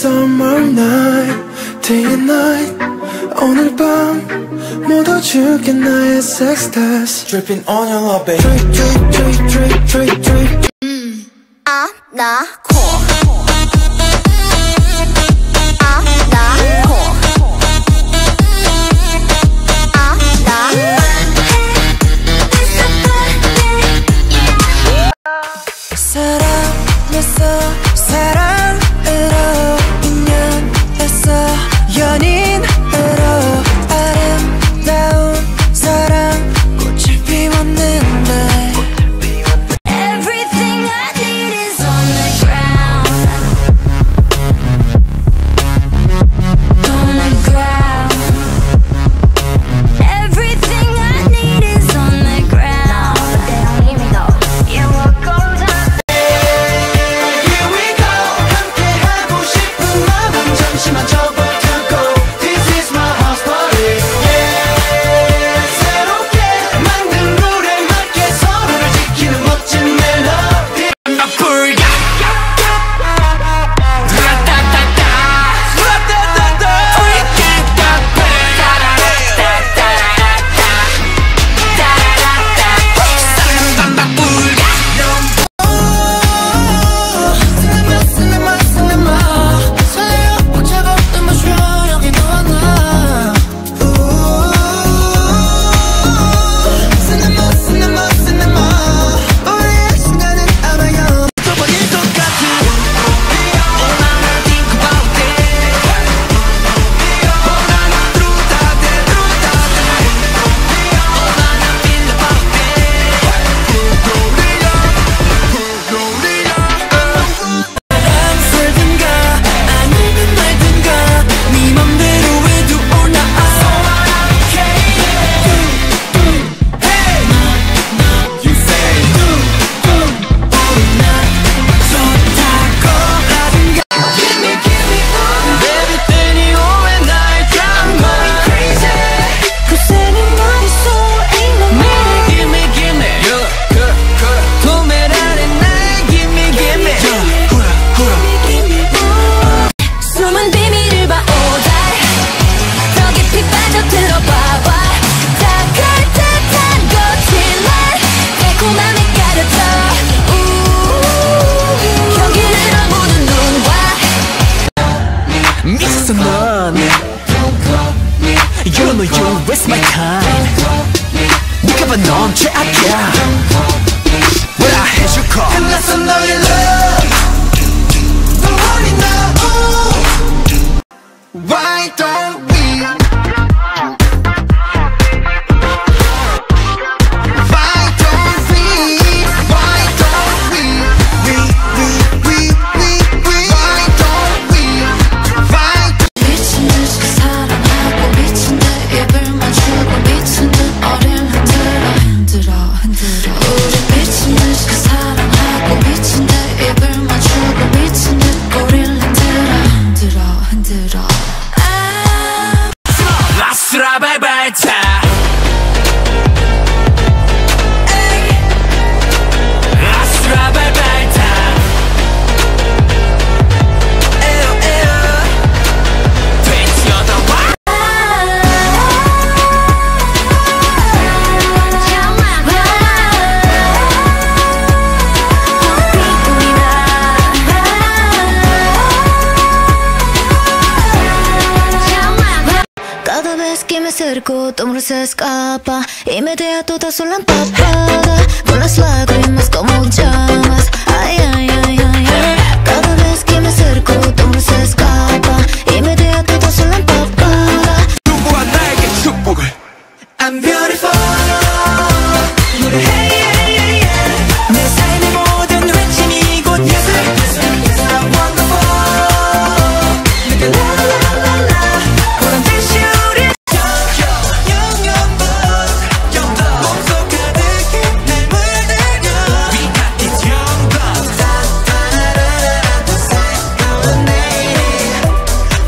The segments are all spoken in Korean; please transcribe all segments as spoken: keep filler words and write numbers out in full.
summer night, day and night. 오늘 밤 모두 줄게 나의 sex test. Dripping on your love, babe. Drip, drip, drip, drip, drip, drip. 음, 아, 나, 코. 아, 나, 코. 아, 나. 사랑했어, 사랑으로 인연했어, 연인으로 아름다운 사랑 꽃을 피웠는데 Everything I need is on the ground, on the ground. Everything I need is on the ground. Here we go. You will go down. Here we go. 함께 하고 싶은 마음 잠시만 접어두고. This is my house party. Yeah. 새롭게 만든 룰에 맞게 서로를 지키는 멋진 멜로디. 불가. 라따따따. 라따따따. Freaking 카페. 사랑방방 불가. Cinema, cinema, 설레어 벅차고 눈부셔 여기 너와 나. Cinema, cinema, cinema, 우리의 순간은 아마 영 떠버릴 것 같은. All I think about it. All I through that day, through that day. All I feel about it. 살든가 아니면 말든가 네 맘대로 해도 all night. So I don't care. Hey, you say do do all night. 좋다고 하든가. Give me, give me all. Baby, 때니 오해 날 I'm going crazy. 그새는 머릿속 ain't no man. Give me, give me. Yeah, yeah, yeah. 도매를 안해 날 give me, give me. Yeah, 후라, 후라. 숨은 비밀을 봐 all day. 더 깊이 빠져들어봐봐. 다갈 듯한 거칠래 달콤함에 가려져. 우 여기는 아무도 눈과 미쳤어 넌 You know you waste my time 네가 봐 넌 최악이야 What I 해줄 거 끝났어 너의 love. Don't worry now. Why don't we? Why don't we? Why don't we? We, we, we, we, we. Why don't we? Why? 미친 듯이 사랑하고 미친 듯 입을 맞추고 미친 듯 어릴 흔들어 흔들어 흔들어. 우리 미친 듯이 사랑하고 미친 듯 입을 맞추고 미친 듯 꼬리를 흔들어 흔들어 흔들어. 아 라스라 발발차 라스라 발발차 에어 에어 되튀어나와 Cada vez que me acerco, tu amor se escapa. Inmediato te sola empapada, con las lágrimas como llamas. Ay, ay, ay, ay, ay. Cada vez que me acerco, tu amor se escapa. Inmediato te sola empapada. 누구와 나에게 축복을 I'm beautiful. 노래해, yeah, yeah, yeah. 내 삶의 모든 외침이 곧 예술 I'm wonderful. 내가 la la la la. 보란 듯이 우리 영영분 영도 몸속 가득히 날 물들여. We got this young blood 따따라라라 또 새로운 내일.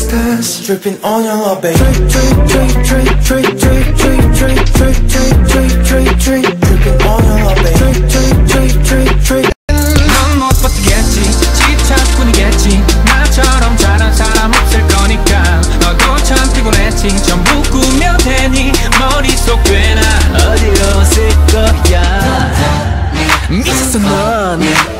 test. Dripping on your love, babe. Drip, drip, drip, drip, drip, drip, drip, drip, drip, drip, drip, drip, drip. Dripping on your love, babe. Drip, drip, drip, drip, drip. 넌 못 버티겠지 집착뿐이겠지 나처럼 잘한 사람 없을 거니까 너도 참 피곤했지 전부 꾸며 대니 머릿속 꽤나 어지러웠을 거야 미쳤어 넌